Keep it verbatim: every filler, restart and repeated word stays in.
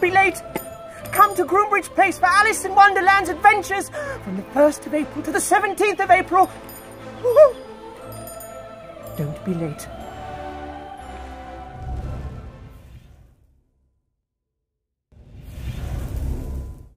be late. Come to Groombridge Place for Alice in Wonderland's adventures from the first of April to the seventeenth of April. Don't be late.